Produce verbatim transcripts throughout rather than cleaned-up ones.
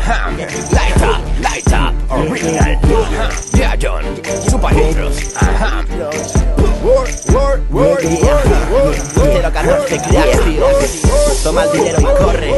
Ajá, light up, light up, original. Yeah, John, super intros. Ajá. Word, word, word, word, Quiero catorce creativos. Toma el dinero y corre.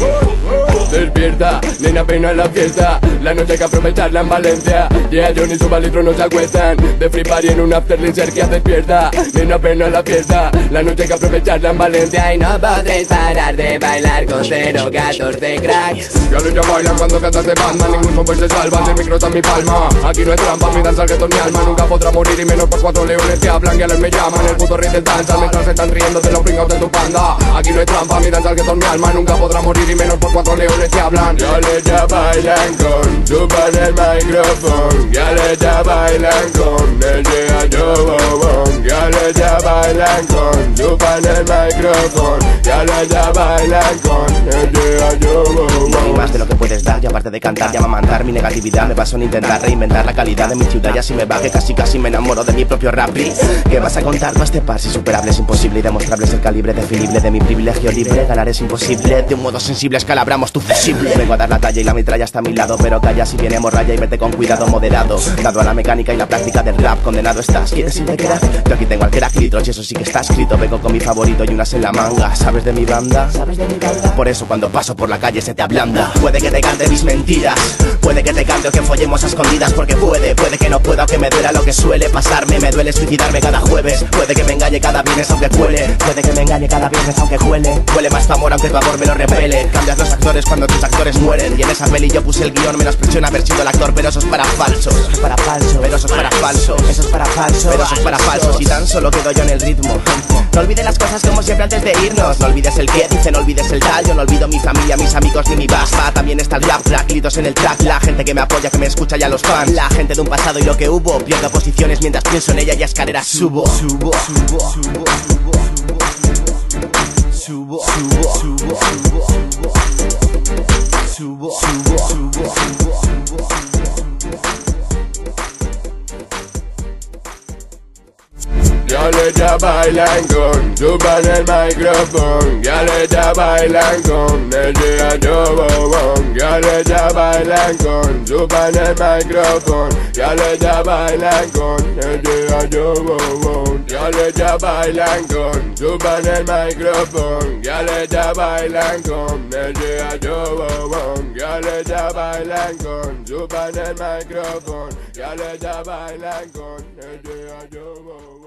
Despierta, nena, pena en la fiesta. La noche hay que aprovecharla en Valencia. Yeah, John y su balitro no se acuestan. De free party en un after Sergia despierta. Nena, pena en la fiesta. La noche hay que aprovecharla en Valencia. Y no podréis parar de bailar con cero catorce cracks. Ya lo ya bailan cuando cantas de Batman. Ningún software se salva, el micro está en mi palma. Aquí no hay trampa, mi danza que mi alma. Nunca podrá morir y menos por cuatro leones que hablan. Que a me llaman, el puto rey del danza. Mientras se están riendo de los pringados de tu panda. Aquí no hay trampa, mi danza que mi alma. Nunca podrá morir y menos por cuatro leones que hablan. Ya le ya bailan con chupan el micrófono. Ya le ya bailan con el día yo bobón. Ya le ya bailan con chupan el micrófono. Ya le ya bailan con el día yo bobón. Hay más de lo que puedes dar y aparte de cantar ya va a mandar mi negatividad. Me baso en intentar reinventar la calidad de mi ciudad. Y así me va que casi casi me enamoro de mi propio rap. ¿Qué vas a contar tú a este par? Si superable es imposible y demostrable es el calibre definible de mi privilegio libre. Ganar es imposible, de un modo sensible escalabramos tu fusible. Vengo a dar la talla y la metralla está a mi lado, pero calla si viene hemorragia y vete con cuidado moderado. Dado a la mecánica y la práctica del rap, condenado estás. ¿Quieres ir de quedar? Yo aquí tengo al crack litros y eso sí que está escrito. Vengo con mi favorito y unas en la manga. ¿Sabes de mi banda? ¿Sabes de mi banda? Por eso cuando paso por la calle se te ablanda. Puede que te cante mis mentiras, puede que te cante o que follemos a escondidas. Porque puede, puede que no pueda o que me duela lo que suele pasarme. Me duele suicidarme cada jueves. Puede que me engañe cada viernes aunque cuele. Puede que me engañe cada viernes aunque huele. Huele más tu amor aunque tu amor me lo repele. Cambias los actores cuando tus actores mueren. Y en esa peli yo puse el guión, menos presión haber sido el actor. Pero eso es para falsos. Eso es para falsos. Pero eso es para falsos. Eso es para falsos. Pero eso es para falsos. Y tan solo quedo yo en el ritmo. No olvides las cosas como siempre antes de irnos. No olvides el que dice, no olvides el tal. Yo no olvido mi familia, mis amigos ni mi basta. También está el rap, tracklitos en el track. La gente que me apoya, que me escucha y a los fans. La gente de un pasado y lo que hubo. Pierdo posiciones mientras pienso en ella y a escaleras subo. Subo, subo, subo, subo, subo, subo, subo, subo, subo, subo, subo, subo. Ya le ya bailan con chupan el micrófono. Ya le ya bailan con el día yo bobón. Ya le ya bailan con chupan el micrófono. Ya le ya bailan con el día yo bobón. Ya le ya bailan con chupan el micrófono. Ya le ya bailan con el día yo bobón. Ya le ya bailan con chupan el micrófono. Ya le ya bailan con el día yo bobón.